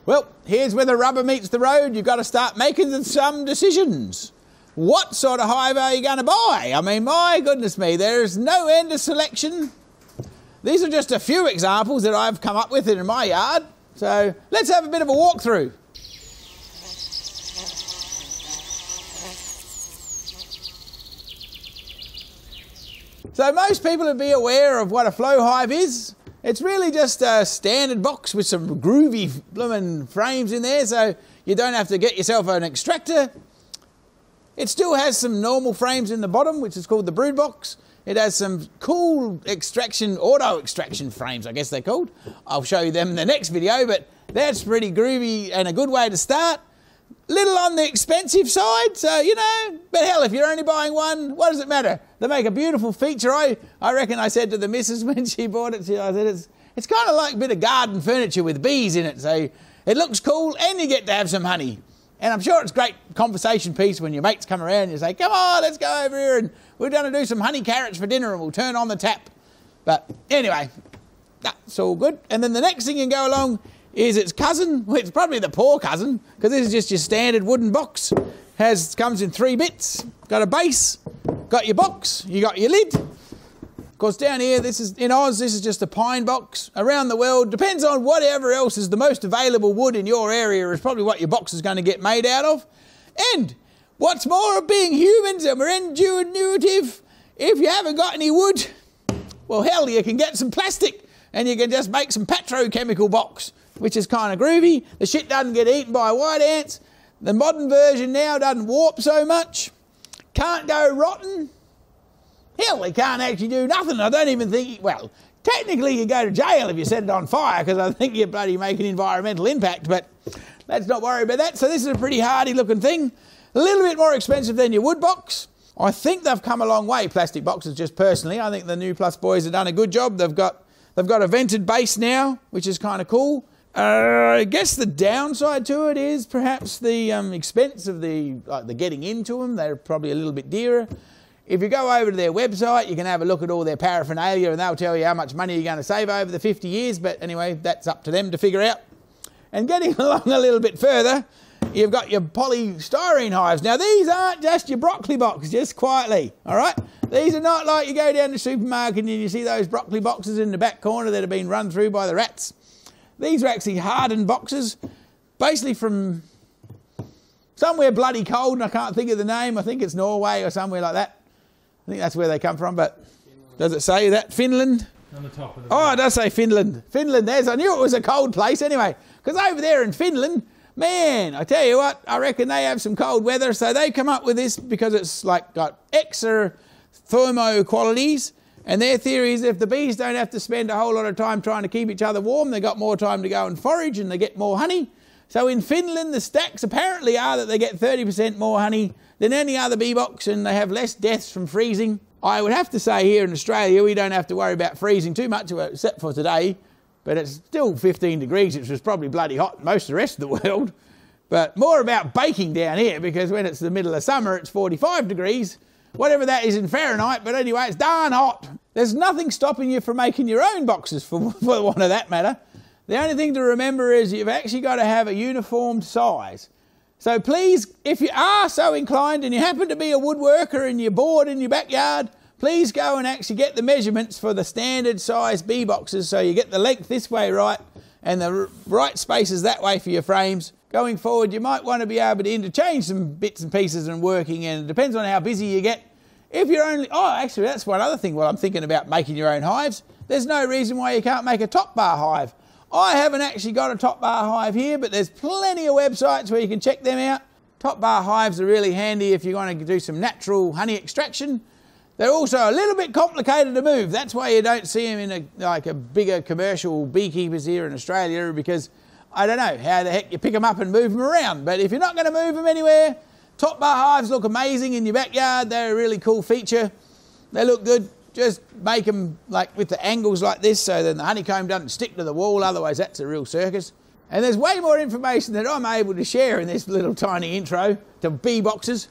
Well, here's where the rubber meets the road. You've got to start making some decisions. What sort of hive are you going to buy? I mean, my goodness me, there's no end of selection. These are just a few examples that I've come up with in my yard. So let's have a bit of a walkthrough. So most people would be aware of what a flow hive is. It's really just a standard box with some groovy blooming frames in there, so you don't have to get yourself an extractor. It still has some normal frames in the bottom, which is called the brood box. It has some cool auto extraction frames, I guess they're called. I'll show you them in the next video, but that's pretty groovy and a good way to start. Little on the expensive side, so, you know, but hell, if you're only buying one, what does it matter? They make a beautiful feature. I reckon I said to the missus when she bought it, I said, it's kind of like a bit of garden furniture with bees in it, so it looks cool and you get to have some honey. And I'm sure it's a great conversation piece when your mates come around and you say, come on, let's go over here and we're going to do some honey carrots for dinner and we'll turn on the tap. But anyway, that's all good. And then the next thing you can go along is its cousin. Well, it's probably the poor cousin, because this is just your standard wooden box. Comes in 3 bits. Got a base, got your box, you got your lid. Of course, down here, in Oz, this is just a pine box. Around the world, depends on whatever else is the most available wood in your area is probably what your box is going to get made out of. And what's more of being humans, and we're intuitive, if you haven't got any wood, well, hell, you can get some plastic and you can just make some petrochemical box, which is kind of groovy. The shit doesn't get eaten by white ants. The modern version now doesn't warp so much. Can't go rotten. Hell, they can't actually do nothing. I don't even think, well, technically you go to jail if you set it on fire, because I think you bloody make an environmental impact, but let's not worry about that. So this is a pretty hardy looking thing. A little bit more expensive than your wood box. I think they've come a long way, plastic boxes, just personally. I think the New Plus boys have done a good job. They've got a vented base now, which is kind of cool. I guess the downside to it is perhaps the expense of the getting into them. They're probably a little bit dearer. If you go over to their website, you can have a look at all their paraphernalia and they'll tell you how much money you're going to save over the 50 years. But anyway, that's up to them to figure out. And getting along a little bit further, you've got your polystyrene hives. Now, these aren't just your broccoli box, just quietly, all right? These are not like you go down to the supermarket and you see those broccoli boxes in the back corner that have been run through by the rats. These are actually hardened boxes, basically from somewhere bloody cold, and I can't think of the name. I think it's Norway or somewhere like that. I think that's where they come from, but does it say that? Finland? On the top of the Oh, it does say Finland. Finland, I knew it was a cold place anyway, because over there in Finland, man, I tell you what, I reckon they have some cold weather, so they come up with this because it's like got extra thermo qualities. And their theory is if the bees don't have to spend a whole lot of time trying to keep each other warm, they got more time to go and forage and they get more honey. So in Finland, the stats apparently are that they get 30% more honey than any other bee box and they have less deaths from freezing. I would have to say here in Australia, we don't have to worry about freezing too much, except for today. But it's still 15 degrees, which was probably bloody hot in most of the rest of the world. But more about baking down here, because when it's the middle of summer, it's 45 degrees. Whatever that is in Fahrenheit, but anyway, it's darn hot. There's nothing stopping you from making your own boxes, for want of that matter. The only thing to remember is you've actually got to have a uniformed size. So please, if you are so inclined and you happen to be a woodworker and you're bored in your backyard, please go and actually get the measurements for the standard size bee boxes so you get the length this way right and the right spaces that way for your frames. Going forward, you might want to be able to interchange some bits and pieces and working, and it depends on how busy you get. If you're only, actually that's one other thing while I'm thinking about making your own hives, there's no reason why you can't make a top bar hive. I haven't actually got a top bar hive here, but there's plenty of websites where you can check them out. Top bar hives are really handy if you want to do some natural honey extraction. They're also a little bit complicated to move. That's why you don't see them in a bigger commercial beekeepers here in Australia, because I don't know how the heck you pick them up and move them around. But if you're not going to move them anywhere, top bar hives look amazing in your backyard. They're a really cool feature. They look good. Just make them like with the angles like this so then the honeycomb doesn't stick to the wall. Otherwise, that's a real circus. And there's way more information that I'm able to share in this little tiny intro to bee boxes.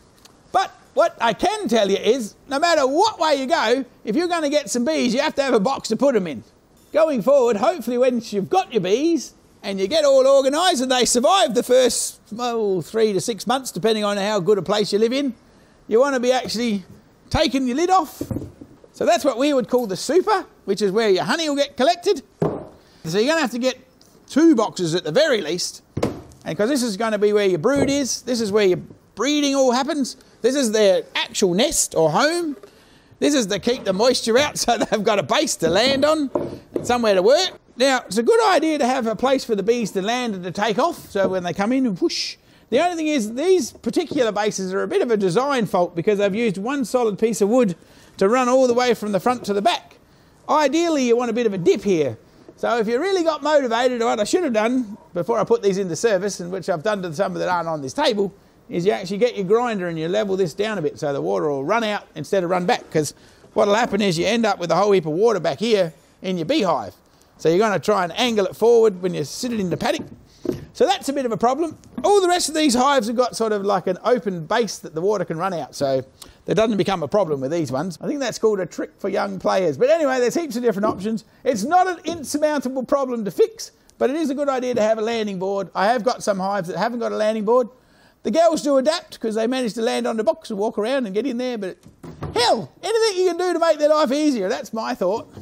But what I can tell you is, no matter what way you go, if you're going to get some bees, you have to have a box to put them in. Going forward, hopefully once you've got your bees, and you get all organised, and they survive the first 3 to 6 months, depending on how good a place you live in. You want to be actually taking your lid off. So that's what we would call the super, which is where your honey will get collected. So you're going to have to get 2 boxes at the very least, and because this is going to be where your brood is, this is where your breeding all happens. This is their actual nest or home. This is to keep the moisture out so they've got a base to land on and somewhere to work. Now, it's a good idea to have a place for the bees to land and to take off, so when they come in and whoosh. The only thing is, these particular bases are a bit of a design fault because they've used one solid piece of wood to run all the way from the front to the back. Ideally, you want a bit of a dip here. So if you really got motivated, what I should have done before I put these into service, and which I've done to some that aren't on this table, is you actually get your grinder and you level this down a bit so the water will run out instead of run back, because what will happen is you end up with a whole heap of water back here in your beehive. So you're going to try and angle it forward when you sit it in the paddock. So that's a bit of a problem. All the rest of these hives have got sort of like an open base that the water can run out, so that doesn't become a problem with these ones. I think that's called a trick for young players. But anyway, there's heaps of different options. It's not an insurmountable problem to fix, but it is a good idea to have a landing board. I have got some hives that haven't got a landing board. The girls do adapt because they manage to land on the box and walk around and get in there, but hell, anything you can do to make their life easier, that's my thought.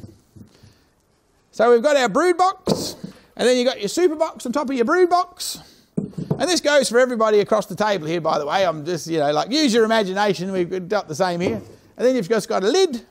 So we've got our brood box, and then you've got your super box on top of your brood box. And this goes for everybody across the table here, by the way. I'm just, you know, like, use your imagination. We've got the same here. And then you've just got a lid.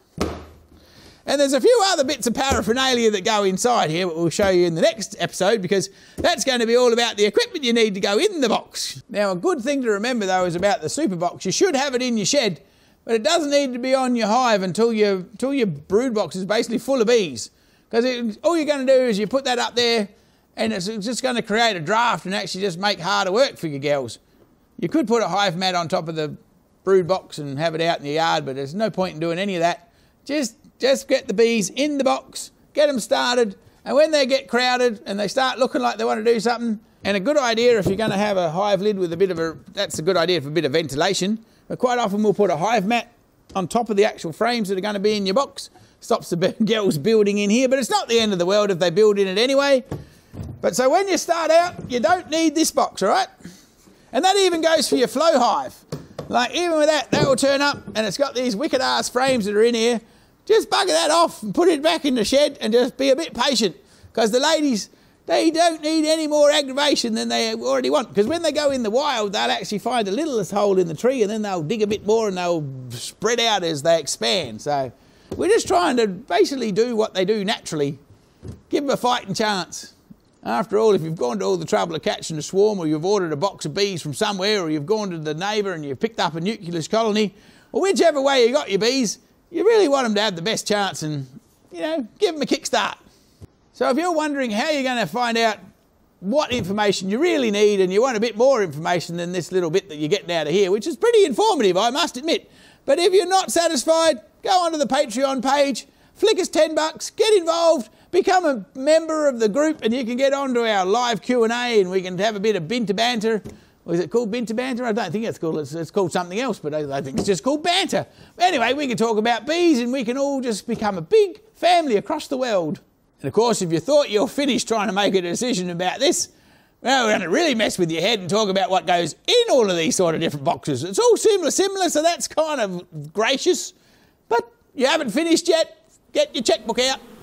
And there's a few other bits of paraphernalia that go inside here, but we'll show you in the next episode, because that's going to be all about the equipment you need to go in the box. Now, a good thing to remember, though, is about the super box. You should have it in your shed, but it doesn't need to be on your hive until your brood box is basically full of bees. Because all you're going to do is you put that up there, and it's just going to create a draft and actually just make harder work for your girls. You could put a hive mat on top of the brood box and have it out in the yard, but there's no point in doing any of that. Just get the bees in the box, get them started, and when they get crowded and they start looking like they want to do something, and a good idea if you're going to have a hive lid with a bit of that's a good idea for a bit of ventilation, but quite often we'll put a hive mat on top of the actual frames that are going to be in your box. Stops the girls building in here, but it's not the end of the world if they build in it anyway. But so when you start out, you don't need this box, all right? And that even goes for your flow hive. Like, even with that will turn up, and it's got these wicked ass frames that are in here. Just bugger that off and put it back in the shed and just be a bit patient, because the ladies, they don't need any more aggravation than they already want, because when they go in the wild, they'll actually find the littlest hole in the tree, and then they'll dig a bit more and they'll spread out as they expand. So we're just trying to basically do what they do naturally. Give them a fighting chance. After all, if you've gone to all the trouble of catching a swarm, or you've ordered a box of bees from somewhere, or you've gone to the neighbour and you've picked up a nucleus colony, or whichever way you got your bees, you really want them to have the best chance and, you know, give them a kickstart. So if you're wondering how you're going to find out what information you really need, and you want a bit more information than this little bit that you're getting out of here, which is pretty informative, I must admit. But if you're not satisfied, go onto the Patreon page, flick us $10, get involved, become a member of the group, and you can get onto our live Q&A, and we can have a bit of binter banter. Or is it called binter banter? I don't think it's called. It's called something else, but I think it's just called banter. Anyway, we can talk about bees, and we can all just become a big family across the world. And of course, if you thought you're finished trying to make a decision about this, well, we're going to really mess with your head and talk about what goes in all of these sort of different boxes. It's all similar, so that's kind of gracious. But you haven't finished yet. Get your checkbook out.